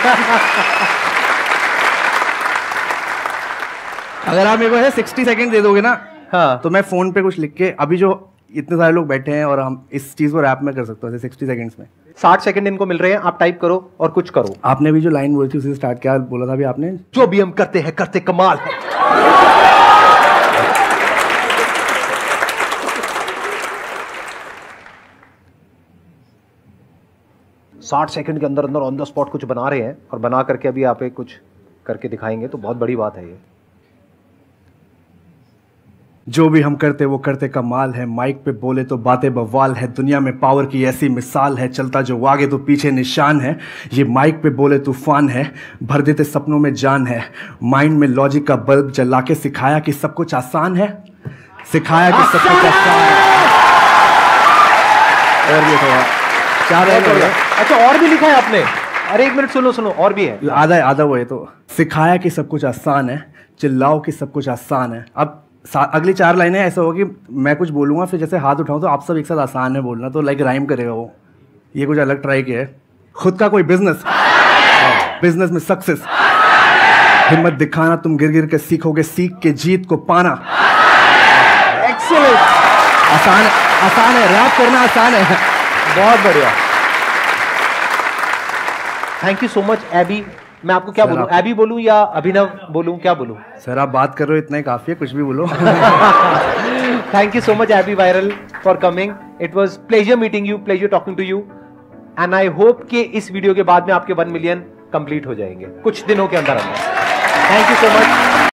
अगर आप मेरे को है 60 सेकंड दे दोगे ना, हाँ, तो मैं फोन पे कुछ लिख के, अभी जो इतने सारे लोग बैठे हैं और हम इस चीज को रैप में कर सकते हैं 60 सेकंड्स में। 60 सेकंड इनको मिल रहे हैं, आप टाइप करो और कुछ करो। आपने भी जो लाइन बोली थी उसे स्टार्ट, क्या बोला था अभी आपने? जो भी हम करते हैं करते कमाल है। 60 सेकंड के अंदर अंदर ऑन द स्पॉट कुछ बना रहे हैं और बना करके अभी आप एक कुछ करके दिखाएंगे, तो बहुत बड़ी बात है ये। जो भी हम करते वो करते कमाल है, माइक पे बोले तो बातें बवाल है, दुनिया में पावर की ऐसी मिसाल है, चलता जो आगे तो पीछे निशान है, ये माइक पे बोले तूफान है, भर देते सपनों में जान है, माइंड में लॉजिक का बल्ब जला के सिखाया कि सब कुछ आसान है, सिखाया कि सब कुछ आसान है। और ये थोड़ा क्या रहेगा? अच्छा, और भी लिखा है आपने? अरे एक मिनट, सुनो सुनो, और भी है। आधा वो है। तो सिखाया कि सब कुछ आसान है, चिल्लाओ कि सब कुछ आसान है। अब अगली 4 लाइनें ऐसा होगी, मैं कुछ बोलूंगा, फिर जैसे हाथ उठाऊं तो आप सब एक साथ आसान है बोलना, तो लाइक राइम करेगा वो। ये कुछ अलग ट्राई किया है। खुद का कोई बिजनेस, बिजनेस में सक्सेस, हिम्मत दिखाना, तुम गिर गिर के सीखोगे, सीख के जीत को पाना। एक्सीलेंट, आसान है, रैप करना आसान है। बहुत बढ़िया। Thank you so much AB. मैं आपको क्या बोलूं, एबी बोलूं या अभिनव बोलूं, क्या बोलूं? सर आप बात कर रहे हो, इतना ही काफी है, कुछ भी बोलो। Thank you so much AB viral for coming. It was pleasure meeting you, pleasure talking to you, and I hope कि इस वीडियो के बाद में आपके 1 मिलियन कंप्लीट हो जाएंगे कुछ दिनों के अंदर अंदर। Thank you so much.